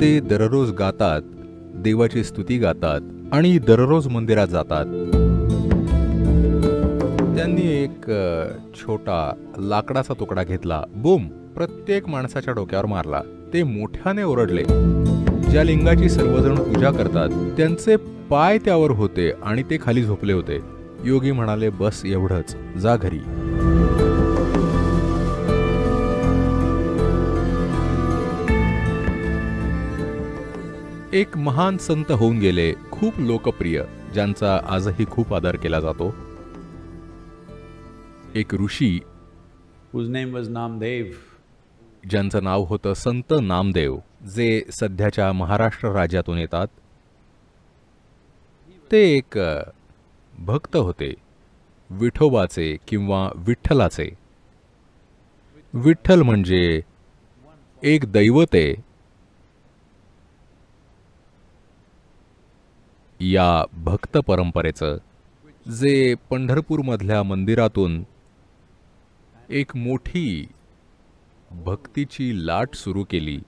ते दररोज गातात, देवाची स्तुती गातात आणि दररोज मंदिरात जातात. त्यांनी एक छोटा लाकडाचा तुकडा घेतला, बूम, प्रत्येक माणसाच्या डोक्यावर मारला. ते मोठ्याने ओरडले. ज्या लिंगाची सर्वजण पूजा करतात त्यांचे पाय त्यावर होते आणि ते खाली झोपले होते. योगी म्हणाले, बस एवढंच, जा घरी. एक महान संत होऊन गेले, खूप लोकप्रिय, ज्यांचा आजही खूप आदर केला जातो. एक ऋषी whose name was Namdev. ज्यांचं नाव होतं संत नामदेव, जे सध्याच्या महाराष्ट्र राज्यातून येतात. ते एक भक्त होते, विठोबाचे किंवा विठ्ठलाचे. विठ्ठल म्हणजे एक दैवत आहे. या भक्त परंपरेचं, जे पंढरपूरमधल्या मंदिरातून एक मोठी भक्तीची लाट सुरू केली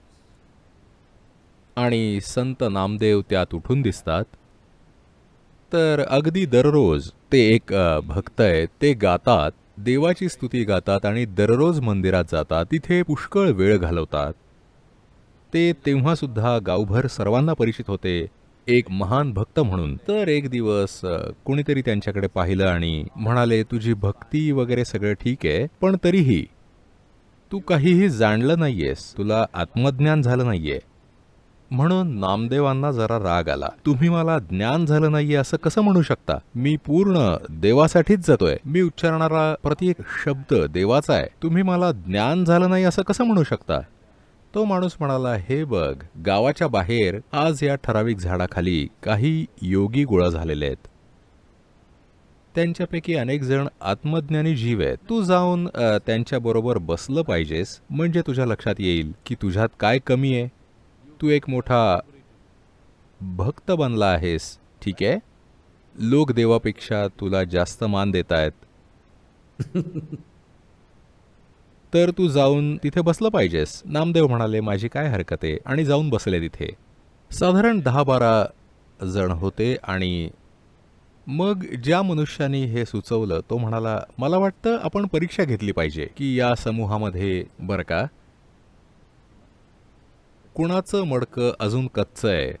आणि संत नामदेव त्यात उठून दिसतात. तर अगदी दररोज ते एक भक्त आहेत, ते गातात, देवाची स्तुती गातात आणि दररोज मंदिरात जातात, तिथे पुष्कळ वेळ घालवतात. ते तेव्हा सुद्धा गावभर सर्वांना परिचित होते, एक महान भक्त म्हणून. तर एक दिवस कोणीतरी त्यांच्याकडे पाहिलं आणि म्हणाले, तुझी भक्ती वगैरे सगळं ठीक आहे, पण तरीही तू काहीही जाणलं नाहीयेस, तुला आत्मज्ञान झालं नाहीये. म्हणून नामदेवांना जरा राग आला. तुम्ही मला ज्ञान झालं नाहीये असं कसं म्हणू शकता? मी पूर्ण देवासाठीच जातोय, मी उच्चारणारा प्रत्येक शब्द देवाचा आहे. तुम्ही मला ज्ञान झालं नाही असं कसं म्हणू शकता? तो माणूस म्हणाला, हे बघ, गावाच्या बाहेर आज या ठराविक झाडाखाली काही योगी गोळा झालेले आहेत. त्यांच्यापैकी अनेक जण आत्मज्ञानी जीव आहेत. तू जाऊन त्यांच्याबरोबर बसलं पाहिजेस, म्हणजे तुझ्या लक्षात येईल की तुझ्यात काय कमी आहे. तू एक मोठा भक्त बनला आहेस, ठीक आहे, लोक देवापेक्षा तुला जास्त मान देत आहेत. तर तू जाऊन तिथे बसलं पाहिजेस. नामदेव म्हणाले, माझी काय हरकत आहे, आणि जाऊन बसले तिथे. साधारण 10-12 जण होते आणि मग ज्या मनुष्याने हे सुचवलं तो म्हणाला, मला वाटतं आपण परीक्षा घेतली पाहिजे की या समूहामध्ये बरं का, कुणाचं मडकं अजून कच्चं आहे.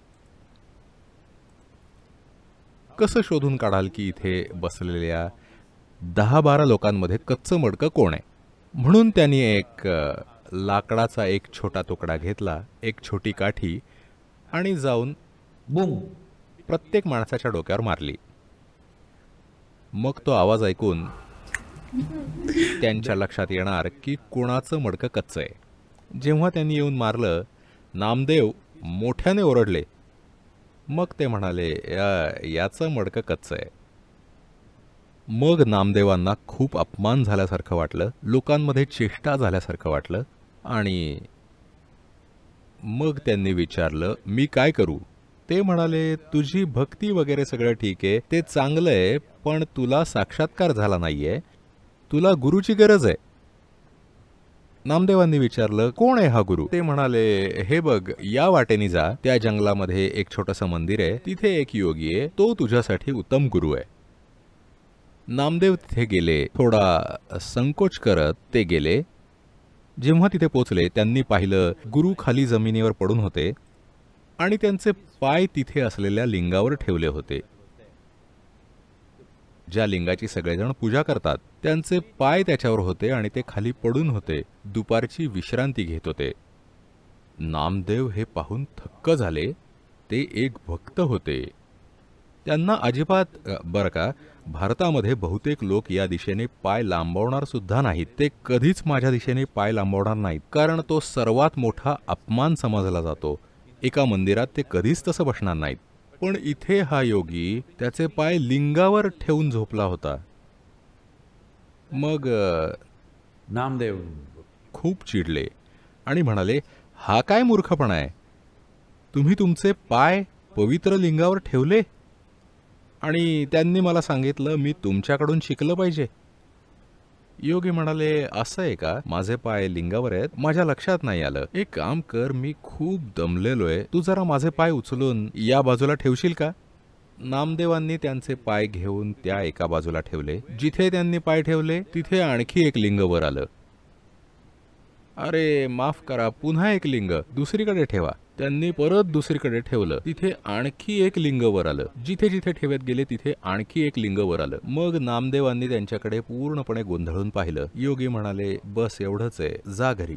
कसं शोधून काढाल की इथे बसलेल्या 10-12 लोकांमध्ये कच्चं मडकं कोण आहे? म्हणून त्यांनी एक लाकडाचा एक छोटा तुकडा घेतला, एक छोटी काठी, आणि जाऊन बूम, प्रत्येक माणसाच्या डोक्यावर मारली. मग तो आवाज ऐकून त्यांच्या लक्षात येणार की कोणाचं मडकं कच्चं आहे. जेव्हा त्यांनी येऊन मारलं, नामदेव मोठ्याने ओरडले. मग ते म्हणाले, याचं मडकं कच्चं आहे. मग नामदेवांना खूप अपमान झाल्यासारखं वाटलं, लोकांमध्ये चेष्टा झाल्यासारखं वाटलं, आणि मग त्यांनी विचारलं, मी काय करू? ते म्हणाले, तुझी भक्ती वगैरे सगळं ठीक आहे, ते चांगलं आहे, पण तुला साक्षात्कार झाला नाहीये, तुला गुरुची गरज आहे. नामदेवांनी विचारलं, कोण आहे हा गुरु? ते म्हणाले, हे बघ, या वाटेने जा, त्या जंगलामध्ये एक छोटंसं मंदिर आहे, तिथे एक योगी आहे, तो तुझ्यासाठी उत्तम गुरु आहे. नामदेव तिथे गेले. थोडा संकोच करत ते गेले. जेव्हा तिथे पोचले, त्यांनी पाहिलं गुरु खाली जमिनीवर पडून होते आणि त्यांचे पाय तिथे असलेल्या लिंगावर ठेवले होते. ज्या लिंगाची सगळेजण पूजा करतात त्यांचे पाय त्याच्यावर होते आणि ते खाली पडून होते, दुपारची विश्रांती घेत होते. नामदेव हे पाहून थक्क झाले. ते एक भक्त होते. त्यांना अजिबात, बरं का, भारतामध्ये बहुतेक लोक या दिशेने पाय लांबवणार सुद्धा नाहीत. ते कधीच माझ्या दिशेने पाय लांबवणार नाहीत, कारण तो सर्वात मोठा अपमान समजला जातो. एका मंदिरात ते कधीच तसं बसणार नाहीत. पण इथे हा योगी त्याचे पाय लिंगावर ठेवून झोपला होता. मग नामदेव खूप चिडले आणि म्हणाले, हा काय मूर्खपणा आहे? तुम्ही तुमचे पाय पवित्र लिंगावर ठेवले आणि त्यांनी मला सांगितलं मी तुमच्याकडून शिकलं पाहिजे. योगी म्हणाले, असं आहे का? माझे पाय लिंगावर आहेत? माझ्या लक्षात नाही आलं. एक काम कर, मी खूप दमलेलोय, तू जरा माझे पाय उचलून या बाजूला ठेवशील का? नामदेवांनी त्यांचे पाय घेऊन त्या एका बाजूला ठेवले. जिथे त्यांनी पाय ठेवले तिथे आणखी एक लिंग वर आलं. अरे माफ करा, पुन्हा एक लिंग दुसरीकडे ठेवा. त्यांनी परत दुसरीकडे ठेवलं. तिथे आणखी एक लिंग वर आलं. जिथे जिथे ठेवत गेले तिथे आणखी एक लिंग वर आलं. मग नामदेवांनी त्यांच्याकडे पूर्णपणे गोंधळून पाहिलं. योगी म्हणाले, बस एवढंच आहे, जा घरी.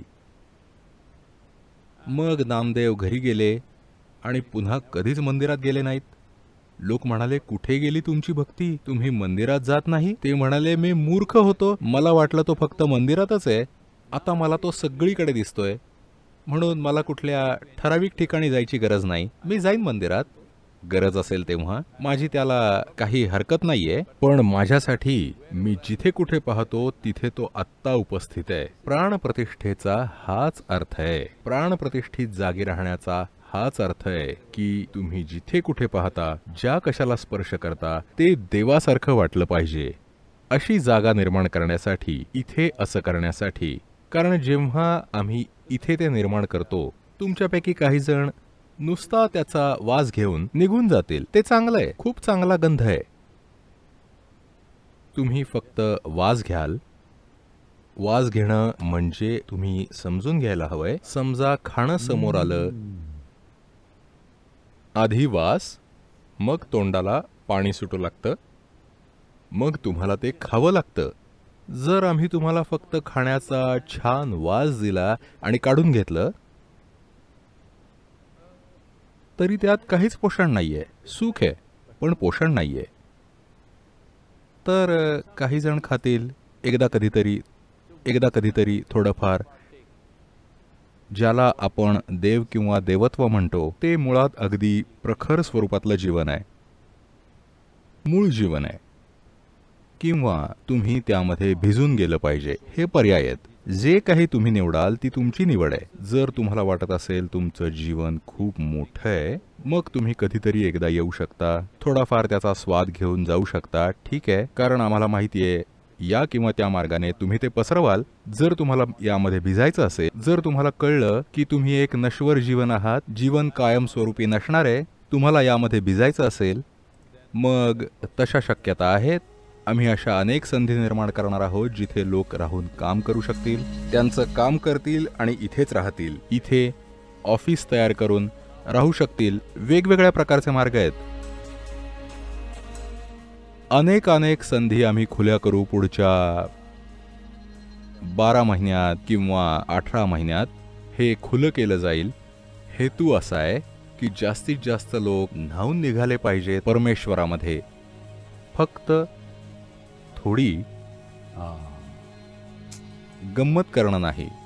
मग नामदेव घरी गेले आणि पुन्हा कधीच मंदिरात गेले नाहीत. लोक म्हणाले, कुठे गेली तुमची भक्ती? तुम्ही मंदिरात जात नाही? ते म्हणाले, मी मूर्ख होतो, मला वाटलं तो फक्त मंदिरातच आहे. आता मला तो सगळीकडे दिसतोय, म्हणून मला कुठल्या ठराविक ठिकाणी जायची गरज नाही. मी जाईन मंदिरात गरज असेल तेव्हा, माझी त्याला काही हरकत नाहीये. पण माझ्यासाठी मी जिथे कुठे पाहतो तिथे तो आत्ता उपस्थित आहे. प्राणप्रतिष्ठेचा हाच अर्थ आहे. प्राणप्रतिष्ठित जागी राहण्याचा हाच अर्थ आहे की तुम्ही जिथे कुठे पाहता, ज्या कशाला स्पर्श करता, ते देवासारखं वाटलं पाहिजे. अशी जागा निर्माण करण्यासाठी, इथे असं करण्यासाठी. कारण जेव्हा आम्ही इथे ते निर्माण करतो, तुमच्यापैकी काही जण नुसता त्याचा वास घेऊन निघून जातील. ते चांगलं आहे, खूप चांगला गंध आहे. तुम्ही फक्त वास घ्याल. वास घेणं म्हणजे तुम्ही समजून घ्यायला हवंय. समजा खाणं समोर आलं, आधी वास, मग तोंडाला पाणी सुटू लागतं, मग तुम्हाला ते खावं लागतं. जर आम्ही तुम्हाला फक्त खाण्याचा छान वास दिला आणि काढून घेतलं, तरी त्यात काहीच पोषण नाहीये. सुख आहे पण पोषण नाहीये. तर काही जण खातील एकदा कधीतरी थोडंफार. ज्याला आपण देव किंवा देवत्व म्हणतो, ते मुळात अगदी प्रखर स्वरूपातलं जीवन आहे, मूळ जीवन आहे. किंवा तुम्ही त्यामध्ये भिजून गेलं पाहिजे. हे पर्याय आहेत. जे काही तुम्ही निवडाल ती तुमची निवड आहे. जर तुम्हाला वाटत असेल तुमचं जीवन खूप मोठं आहे, मग तुम्ही कधीतरी एकदा येऊ शकता, थोडाफार त्याचा स्वाद घेऊन जाऊ शकता. ठीक आहे, कारण आम्हाला माहिती आहे या किंवा त्या मार्गाने तुम्ही ते पसरवाल. जर तुम्हाला यामध्ये भिजायचं असेल, जर तुम्हाला कळलं की तुम्ही एक नश्वर जीवन आहात, जीवन कायमस्वरूपी नसणार आहे, तुम्हाला यामध्ये भिजायचं असेल, मग तशा शक्यता आहेत. आम्ही अशा अनेक संधी निर्माण करणार आहोत जिथे लोक राहून काम करू शकतील, त्यांचं काम करतील आणि इथेच राहतील. इथे ऑफिस तयार करून राहू शकतील. वेगवेगळ्या प्रकारचे मार्ग आहेत. अनेक संधी आम्ही खुल्या करू पुढच्या 12 महिन्यात किंवा 18 महिन्यात. हे खुलं केलं जाईल. हेतू असा आहे की जास्तीत जास्त लोक न्हावून निघाले पाहिजेत परमेश्वरामध्ये. फक्त थोडी गंमत करणं नाही.